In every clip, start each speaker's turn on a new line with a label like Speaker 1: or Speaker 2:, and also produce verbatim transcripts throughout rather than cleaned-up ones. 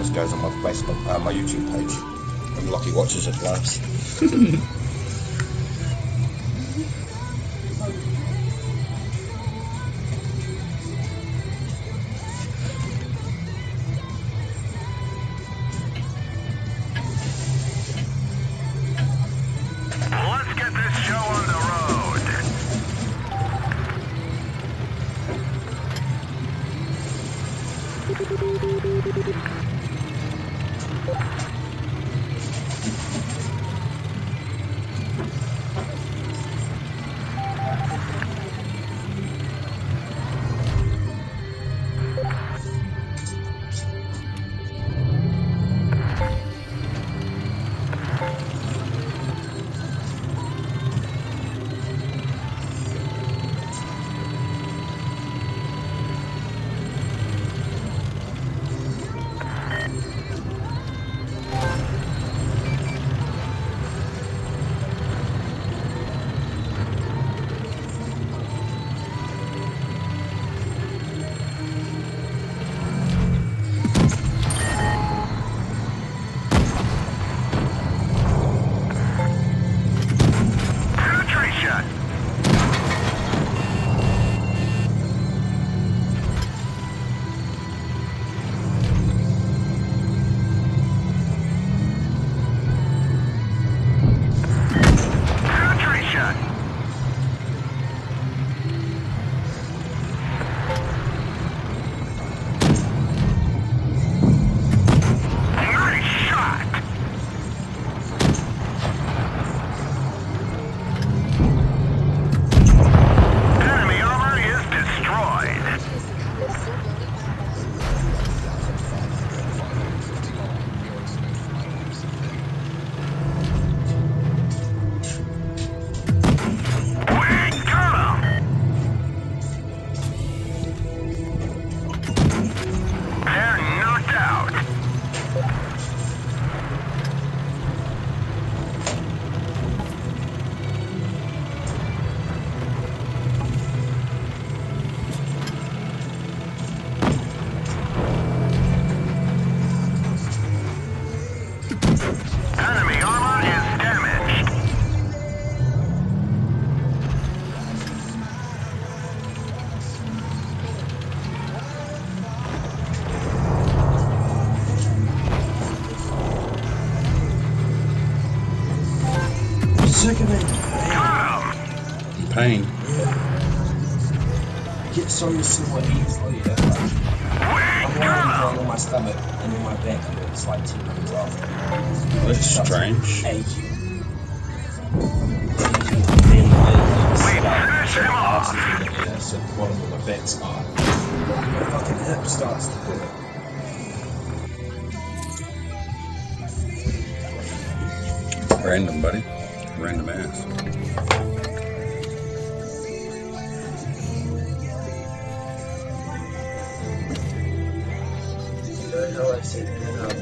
Speaker 1: it goes on my Facebook, uh, my YouTube page. And Lockie watches it, laughs.
Speaker 2: Let's get this show on the road.
Speaker 1: Sick of it.
Speaker 3: Pain.
Speaker 1: Yeah. Get so somewhat easily. Yeah. I'm wearing on my stomach and in my back. It's like two minutes off.
Speaker 3: That's strange.
Speaker 1: Aching. So the bottom of my back start. My fucking hip starts to hurt.
Speaker 3: Random, buddy. Random ass.
Speaker 4: You know how I said that um,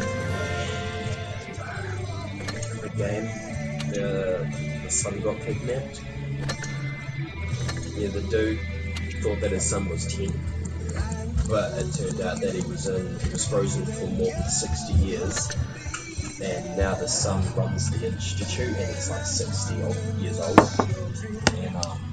Speaker 4: the game, the, the son got kidnapped? Yeah, the dude thought that his son was ten, but it turned out that he was in, he was frozen for more than sixty years. And now the son runs the institute and he's like sixty years old. And um,